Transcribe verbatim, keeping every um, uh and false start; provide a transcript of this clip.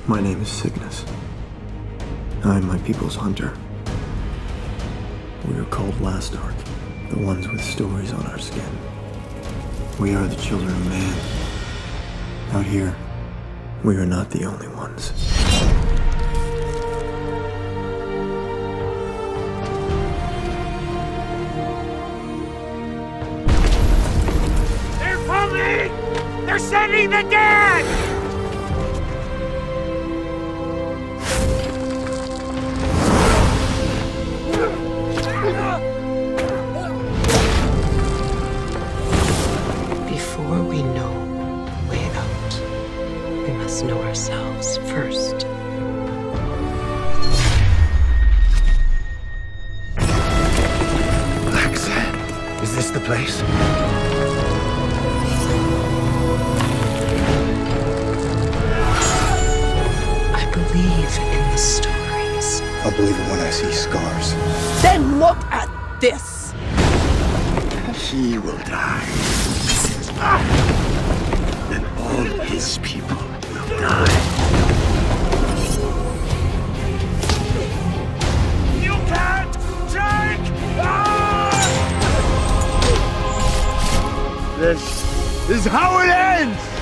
My name is Cygnus. I am my people's hunter. We are called Last Ark, the ones with stories on our skin. We are the children of man. Out here, we are not the only ones. They're coming! They're sending the dead! Before we know the way out, we must know ourselves first. Black sand. Is this the place? I believe in the stories. I'll believe it when I see scars. Then look at this! He will die. Then all his people will die. You can't take us! This is how it ends!